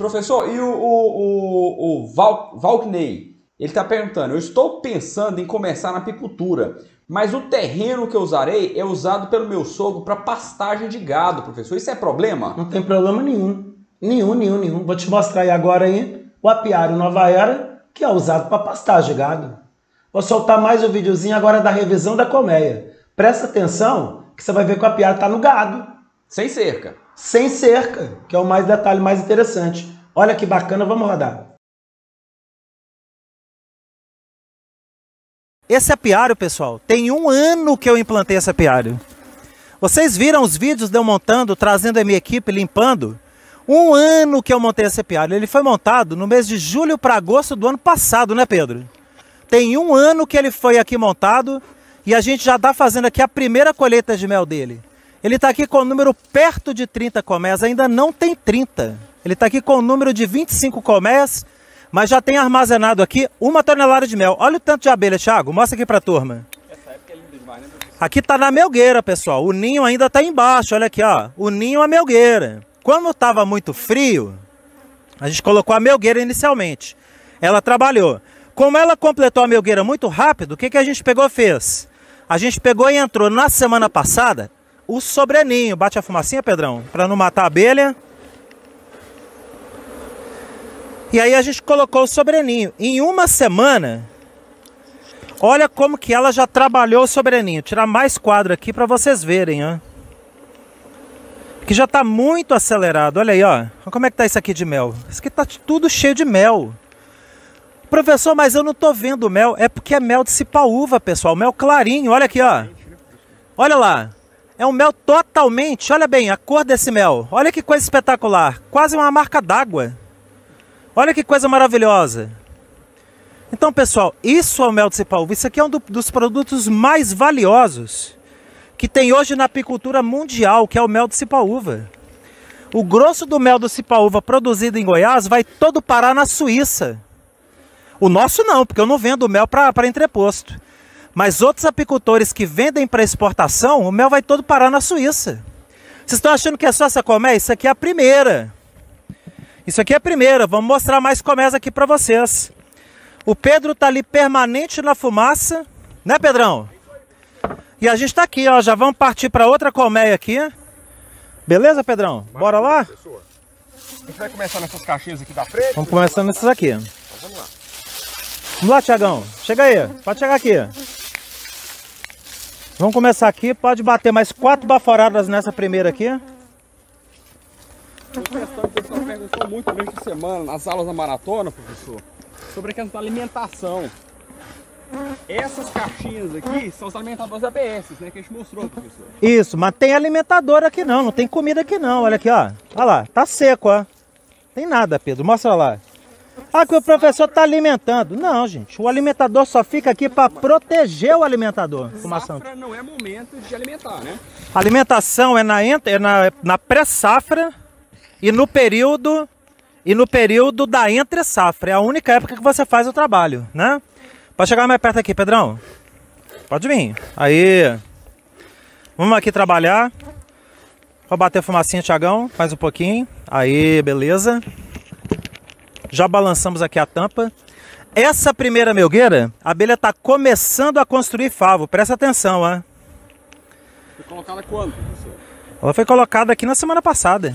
Professor, e o Valkney, ele está perguntando, eu estou pensando em começar na apicultura, mas o terreno que eu usarei é usado pelo meu sogro para pastagem de gado, professor. Isso é problema? Não tem problema nenhum. Nenhum. Vou te mostrar aí agora aí o apiário Nova Era, que é usado para pastagem de gado. Vou soltar mais um videozinho agora da revisão da colmeia. Presta atenção que você vai ver que o apiário está no gado. Sem cerca. Sem cerca, que é o detalhe mais interessante. Olha que bacana, vamos rodar. Esse apiário, pessoal, tem 1 ano que eu implantei esse apiário. Vocês viram os vídeos de eu montando, trazendo a minha equipe, limpando? 1 ano que eu montei esse apiário. Ele foi montado no mês de julho para agosto do ano passado, né, Pedro? Tem 1 ano que ele foi aqui montado e a gente já está fazendo aqui a primeira colheita de mel dele. Ele está aqui com o número perto de 30 colmeias, ainda não tem 30. Ele está aqui com o número de 25 colmeias, mas já tem armazenado aqui 1 tonelada de mel. Olha o tanto de abelha, Thiago, mostra aqui para a turma. Essa época é linda demais, né? Aqui está na melgueira, pessoal. O ninho ainda está embaixo, olha aqui, ó. O ninho é a melgueira. Quando estava muito frio, a gente colocou a melgueira inicialmente. Ela trabalhou. Como ela completou a melgueira muito rápido, o que a gente pegou e fez? A gente pegou e entrou na semana passada o sobreninho. Bate a fumacinha, Pedrão, para não matar a abelha. E aí a gente colocou o sobreninho. Em 1 semana, olha como que ela já trabalhou o sobreninho. Vou tirar mais quadro aqui para vocês verem, ó. Que já está muito acelerado. Olha aí, ó. Olha como é que tá isso aqui de mel. Isso aqui tá tudo cheio de mel. Professor, mas eu não tô vendo mel. É porque é mel de cipaúva, pessoal. Mel clarinho. Olha aqui, ó. Olha lá. É um mel totalmente... Olha bem a cor desse mel. Olha que coisa espetacular. Quase uma marca d'água. Olha que coisa maravilhosa. Então, pessoal, isso é o mel de cipaúva. Isso aqui é um dos produtos mais valiosos que tem hoje na apicultura mundial, que é o mel de cipaúva. O grosso do mel do cipaúva produzido em Goiás vai todo parar na Suíça. O nosso não, porque eu não vendo mel para entreposto. Mas outros apicultores que vendem para exportação, o mel vai todo parar na Suíça. Vocês estão achando que é só essa colmeia? Isso aqui é a primeira. Isso aqui é a primeira. Vamos mostrar mais colmeias aqui para vocês. O Pedro está ali permanente na fumaça. Né, Pedrão? E a gente está aqui, ó. Já vamos partir para outra colmeia aqui. Beleza, Pedrão? Bora lá? A gente vai começar nessas caixinhas aqui da frente? Vamos começar nessas aqui. Então, vamos lá. Vamos lá, Thiagão. Chega aí. Pode chegar aqui. Vamos começar aqui. Pode bater mais 4 baforadas nessa primeira aqui. O pessoal perguntou muito durante a semana, nas aulas da maratona, professor, sobre a questão da alimentação. Essas caixinhas aqui são os alimentadores ABS, né, que a gente mostrou, professor. Isso, mas tem alimentador aqui não tem comida aqui não. Olha aqui, ó. Olha lá, tá seco, ó. Tem nada, Pedro, mostra lá. Ah, que o professor tá alimentando. Não, gente, o alimentador só fica aqui para proteger o alimentador. Safra não é momento de alimentar, né? A alimentação é na pré-safra e no período da entre-safra. É a única época que você faz o trabalho, né? Pode chegar mais perto aqui, Pedrão. Pode vir. Aí. Vamos aqui trabalhar. Vou bater a fumacinha, Thiagão. Faz um pouquinho. Aí, beleza. Já balançamos aqui a tampa. Essa primeira melgueira, a abelha está começando a construir favo. Presta atenção, ó. Foi colocada quando, professor? Ela foi colocada aqui na semana passada.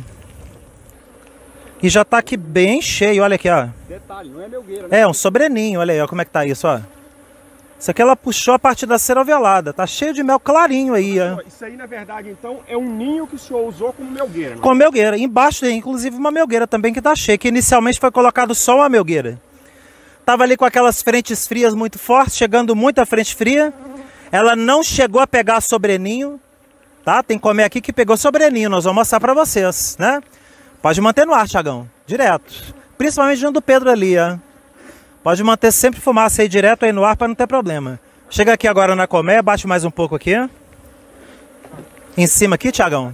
E já tá aqui bem cheio, olha aqui, ó. Detalhe, não é melgueira, né? É, um sobreninho, olha aí, ó como é que tá isso, ó. Isso aqui ela puxou a partir da cera ovelada, tá cheio de mel clarinho aí, ó. Isso aí, na verdade, então, é um ninho que o senhor usou como melgueira, né? Com melgueira, embaixo tem inclusive uma melgueira também que tá cheia, que inicialmente foi colocado só uma melgueira. Tava ali com aquelas frentes frias muito fortes, chegando muita frente fria. Ela não chegou a pegar sobreninho, tá? Tem que comer aqui que pegou sobreninho, nós vamos mostrar pra vocês, né? Pode manter no ar, Thiagão, direto. Principalmente junto do Pedro ali, ó. Pode manter sempre fumaça aí direto aí no ar para não ter problema. Chega aqui agora na colmeia, bate mais um pouco aqui. Em cima aqui, Thiagão.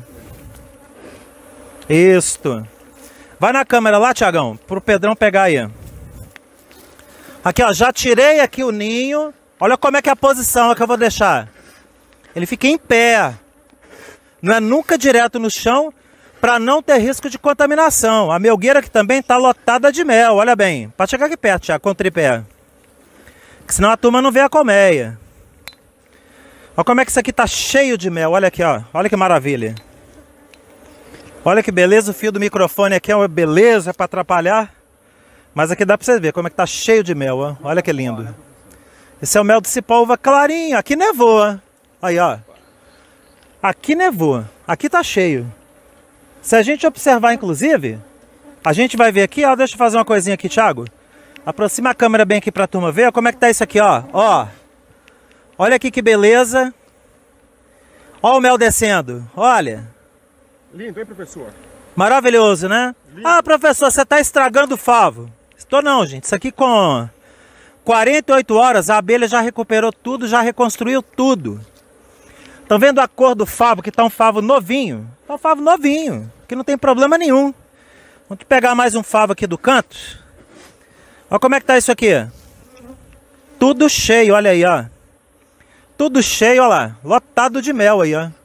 Isto. Vai na câmera lá, Thiagão, pro Pedrão pegar aí. Aqui, ó, já tirei aqui o ninho. Olha como é que é a posição que eu vou deixar. Ele fica em pé. Não é nunca direto no chão. para não ter risco de contaminação. A melgueira aqui também está lotada de mel, olha bem. Pode chegar aqui perto, Thiago, com o tripé. Que senão a turma não vê a colmeia. Olha como é que isso aqui tá cheio de mel, olha aqui, ó. Olha que maravilha. Olha que beleza, o fio do microfone aqui é uma beleza para atrapalhar. Mas aqui dá para você ver como é que tá cheio de mel, ó. Olha que lindo. Esse é o mel de cipó-uva clarinho, aqui nevou, ó. Aí, ó. Aqui nevou, aqui tá cheio. Se a gente observar, inclusive, a gente vai ver aqui, ó. Deixa eu fazer uma coisinha aqui, Thiago. Aproxima a câmera bem aqui pra turma ver como é que tá isso aqui, ó. Ó. Olha aqui que beleza. Ó o mel descendo, olha. Lindo, hein, professor? Maravilhoso, né? Lindo. Ah, professor, você tá estragando o favo. Estou não, gente. Isso aqui com 48 horas a abelha já recuperou tudo, já reconstruiu tudo. Estão vendo a cor do favo, que tá um favo novinho? Tá um favo novinho, que não tem problema nenhum. Vamos pegar mais um favo aqui do canto. Olha como é que tá isso aqui. Tudo cheio, olha aí, ó. Tudo cheio, olha lá. Lotado de mel aí, ó.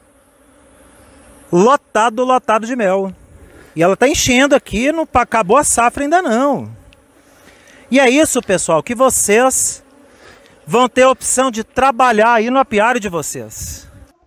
Lotado, lotado de mel. E ela tá enchendo aqui, não acabou a safra ainda não. E é isso, pessoal, que vocês vão ter a opção de trabalhar aí no apiário de vocês.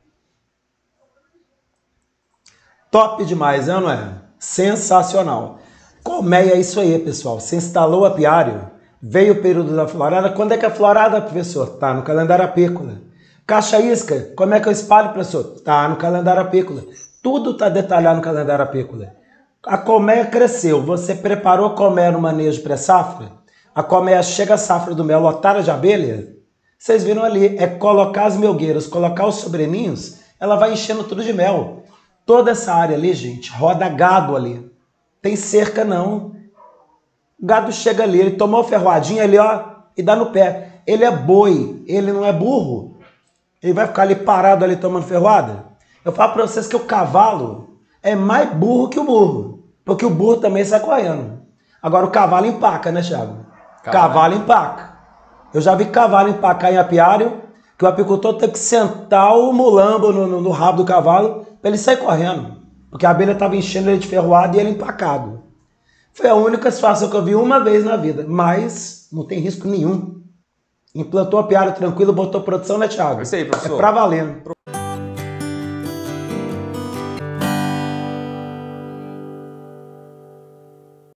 Top demais, não é? Sensacional. Colmeia é isso aí, pessoal. Você instalou o apiário, veio o período da florada. Quando é que é a florada, professor? Tá no calendário apícola. Caixa isca, como é que eu espalho, professor? Tá no calendário apícola. Tudo tá detalhado no calendário apícola. A colmeia cresceu, você preparou a colmeia no manejo pré-safra? A colmeia chega a safra do mel lotada de abelha? Vocês viram ali, é colocar as melgueiras, colocar os sobreninhos, ela vai enchendo tudo de mel. Toda essa área ali, gente, roda gado ali. Tem cerca não. O gado chega ali, ele tomou ferroadinha ali, ó, e dá no pé. Ele é boi, ele não é burro. Ele vai ficar ali parado ali tomando ferroada? Eu falo para vocês que o cavalo é mais burro que o burro. Porque o burro também sai correndo. Agora o cavalo empaca, né, Thiago? Cavalo empaca. Eu já vi cavalo empacar em apiário, que o apicultor tem que sentar o mulambo no rabo do cavalo para ele sair correndo. Porque a abelha estava enchendo ele de ferroada e ele empacado. Foi a única situação que eu vi uma vez na vida. Mas não tem risco nenhum. Implantou apiário tranquilo, botou produção, né, Thiago? É isso aí, professor. É pra valendo.